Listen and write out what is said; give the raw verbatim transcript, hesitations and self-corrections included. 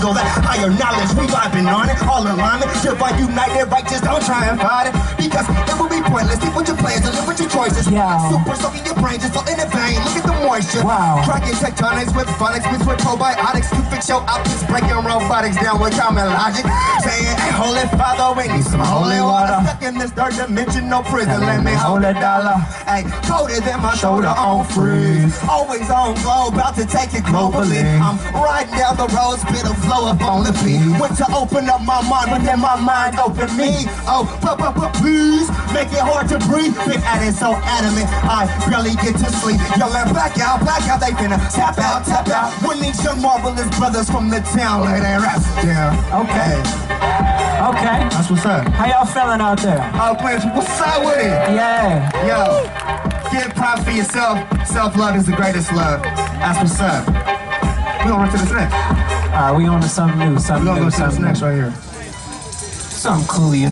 go that higher knowledge. We vibing on it, all alignment. Divine united, righteous, don't try and fight it. Because it will be pointless. Think what your plans and live with your choices. Yeah. Super soaking your brain, just floating in vain. Look at the moisture. Wow. Cracking tectonics with phonics, mixed with probiotics. You fix your optics, breaking robotics down with common logic. Saying, hey, Holy Father, we need some holy water. Stuck in this third dimension, no prison. Let me hold a dollar. Hey, colder than my shoulder on freeze. Always on glow, about to take it globally. I'm riding down the road, spit a flow up on the beat. Went to open up my mind, but then my mind opened me. Oh, but, but, but please, make it hard to breathe. Been at it so adamant, I barely get to sleep. Yelling back out, black out, they finna tap out, tap out. When these young marvelous brothers from the town lay their ass down. Okay. Okay. That's what's up. How y'all feeling out there? Oh, Prince, what's up with it? Yeah. Yo, give props for yourself. Self-love is the greatest love. That's what's up. We gonna run to this next. All right, we on to something new. Something We gonna new. go to this Something next new. right here. Something cool.